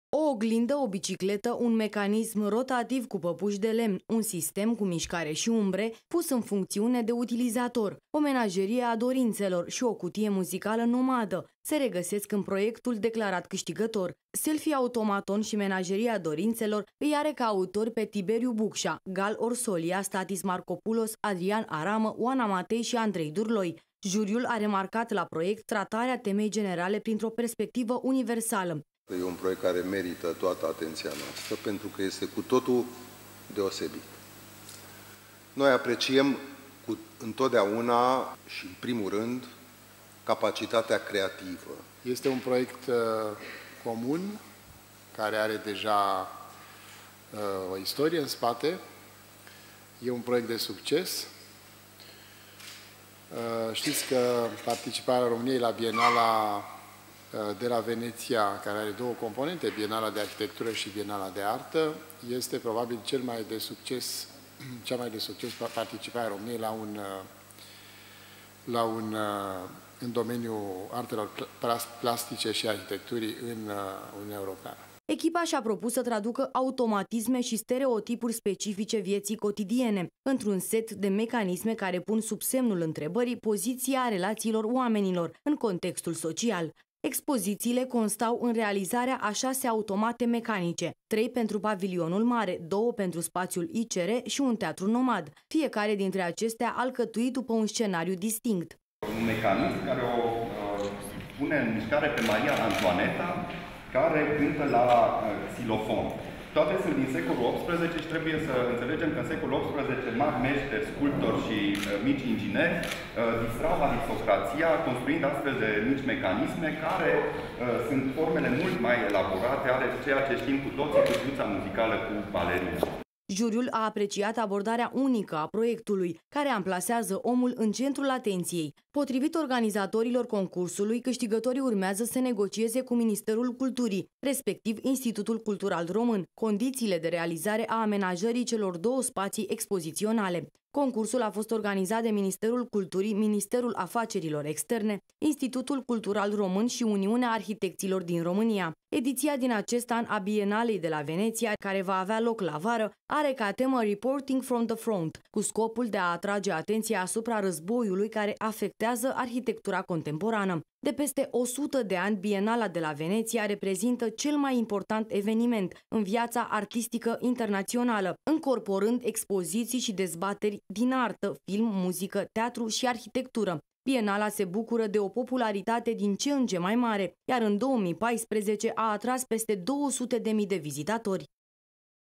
O oglindă, o bicicletă, un mecanism rotativ cu păpuși de lemn, un sistem cu mișcare și umbre pus în funcțiune de utilizator, o menagerie a dorințelor și o cutie muzicală nomadă se regăsesc în proiectul declarat câștigător. Selfie automaton și menageria dorințelor îi are ca autori pe Tiberiu Bucșa, Gal Orsolia, Statis Marcopoulos, Adrian Aramă, Oana Matei și Andrei Durloi. Juriul a remarcat la proiect tratarea temei generale printr-o perspectivă universală. E un proiect care merită toată atenția noastră pentru că este cu totul deosebit. Noi apreciem întotdeauna și în primul rând capacitatea creativă. Este un proiect comun care are deja o istorie în spate. E un proiect de succes. Știți că participarea României la Bienala de la Veneția, care are două componente, Bienala de Arhitectură și Bienala de Artă, este probabil cea mai de succes participarea României în domeniul artelor plastice și arhitecturii în Uniunea Europeană. Echipa și-a propus să traducă automatisme și stereotipuri specifice vieții cotidiene într-un set de mecanisme care pun sub semnul întrebării poziția relațiilor oamenilor în contextul social. Expozițiile constau în realizarea a 6 automate mecanice, 3 pentru pavilionul mare, 2 pentru spațiul ICR și un teatru nomad, fiecare dintre acestea alcătuit după un scenariu distinct. Un mecanism care o pune în mișcare pe Maria Antoaneta, care cântă la xilofon. Toate sunt din secolul XVIII și trebuie să înțelegem că în secolul XVIII mari meșteri, sculptori și mici ingineri distrau aristocrația construind astfel de mici mecanisme care sunt formele mult mai elaborate ale ceea ce știm cu toții cu știința muzicală cu balerină. Juriul a apreciat abordarea unică a proiectului, care amplasează omul în centrul atenției. Potrivit organizatorilor concursului, câștigătorii urmează să negocieze cu Ministerul Culturii, respectiv Institutul Cultural Român, condițiile de realizare a amenajării celor 2 spații expoziționale. Concursul a fost organizat de Ministerul Culturii, Ministerul Afacerilor Externe, Institutul Cultural Român și Uniunea Arhitecților din România. Ediția din acest an a Bienalei de la Veneția, care va avea loc la vară, are ca temă Reporting from the Front, cu scopul de a atrage atenția asupra războiului care afectează arhitectura contemporană. De peste 100 de ani, Bienala de la Veneția reprezintă cel mai important eveniment în viața artistică internațională, încorporând expoziții și dezbateri din artă, film, muzică, teatru și arhitectură. Bienala se bucură de o popularitate din ce în ce mai mare, iar în 2014 a atras peste 200.000 de vizitatori.